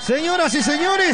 Señoras y señores,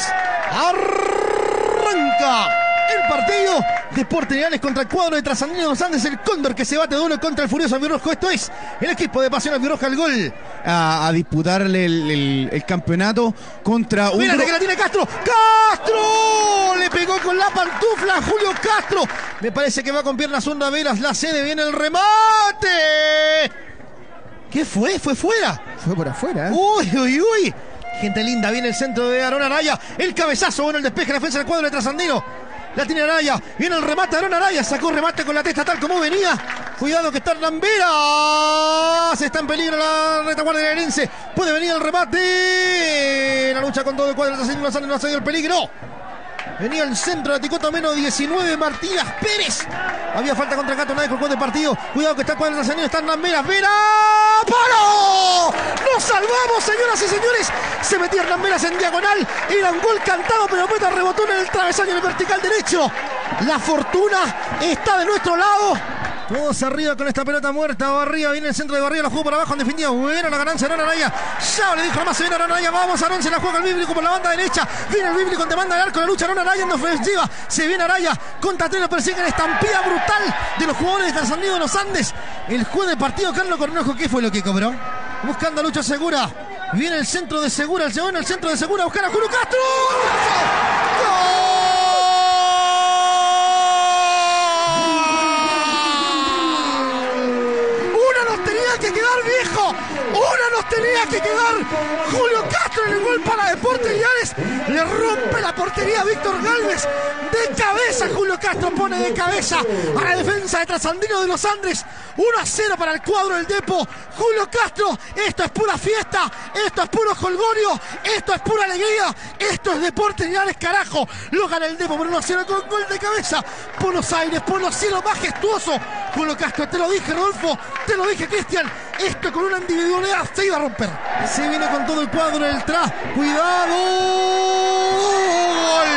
arranca el partido. Deportes Linares contra el cuadro de Trasandino de los Andes. El Cóndor que se bate doble contra el furioso albirrojo. Esto es el equipo de Pasión Albirroja. El gol a disputarle el campeonato contra un... Mírate que la tiene Castro. ¡Castro! Le pegó con la pantufla a Julio Castro. Me parece que va con piernas zurda Veras. La cede, viene el remate. ¿Qué fue? ¿Fue fuera? Fue por afuera, ¿eh? Uy, uy, uy. Gente linda, viene el centro de Aarón Araya. El cabezazo, bueno, el despeje, la defensa del cuadro de Trasandino. La tiene Araya, viene el remate de Aarón Araya. Sacó remate con la testa tal como venía. Cuidado que está Hernán Veras. Está en peligro la retaguardia linarense. Puede venir el remate. La lucha con todo el cuadro de Trasandino no ha salido el peligro. Venía el centro de Ticoto menos 19, Martínez Pérez. Había falta contra Gato, nadie colgó de partido. Cuidado que está el cuadro de Trasandino, está Hernán Veras. ¡Veras! ¡Palo! ¡Nos salvamos, señoras y señores! Se metía Hernán Veras en diagonal. Era un gol cantado, pero la pelota rebotó en el travesaño en el vertical derecho. La fortuna está de nuestro lado. Todos arriba con esta pelota muerta. Barría, viene el centro de Barría, la jugó por abajo en definitiva. Buena la ganancia de Aarón Araya. Ya le dijo nomás, se viene Aarón Araya. Vamos, Aarón, se la juega el bíblico por la banda derecha. Viene el bíblico en demanda del arco, la lucha Aarón Araya en ofensiva. Se viene Araya contra Treno, persigue la estampida brutal de los jugadores de Trasandino de los Andes. El juez de partido, Carlos Cornejo, ¿qué fue lo que cobró? Buscando a Lucho Segura. Viene el centro de Segura, el segundo, el centro de Segura, a buscar a Julio Castro. ¡Gol! Una nos tenía que quedar. Julio Castro en el gol para Deportes Linares. Le rompe la portería a Víctor Galvez. De cabeza Julio Castro pone de cabeza a la defensa de Trasandino de los Andes. 1-0 para el cuadro del Depo. Julio Castro, esto es pura fiesta. Esto es puro jolgorio. Esto es pura alegría. Esto es Deportes Linares, carajo. Lo gana el Depo por 1-0 con gol de cabeza. Por los aires, por los cielos, majestuoso. Julio Castro, te lo dije, Rodolfo. Te lo dije, Cristian. Esto con una individualidad se iba a romper. Se viene con todo el cuadro en el tras. ¡Cuidado! ¡Gol!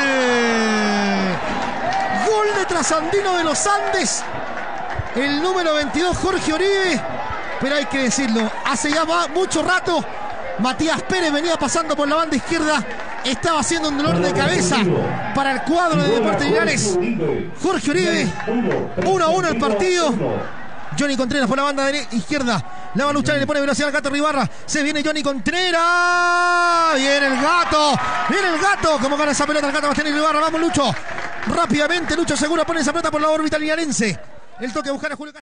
Gol de Trasandino de los Andes. El número 22, Jorge Oribe. Pero hay que decirlo, hace ya mucho rato Matías Pérez venía pasando por la banda izquierda. Estaba haciendo un dolor de cabeza para el cuadro de Deportes Linares. Jorge Oribe, 1-1 el partido. Johnny Contreras por la banda izquierda. La va a luchar y le pone velocidad al Gato Ribarra. Se viene Johnny Contreras. Viene el Gato. Viene el Gato. Como gana esa pelota el Gato Bastián y Ribarra. Vamos, Lucho. Rápidamente Lucho Segura pone esa pelota por la órbita linarense. El toque a buscar a Julio Castro.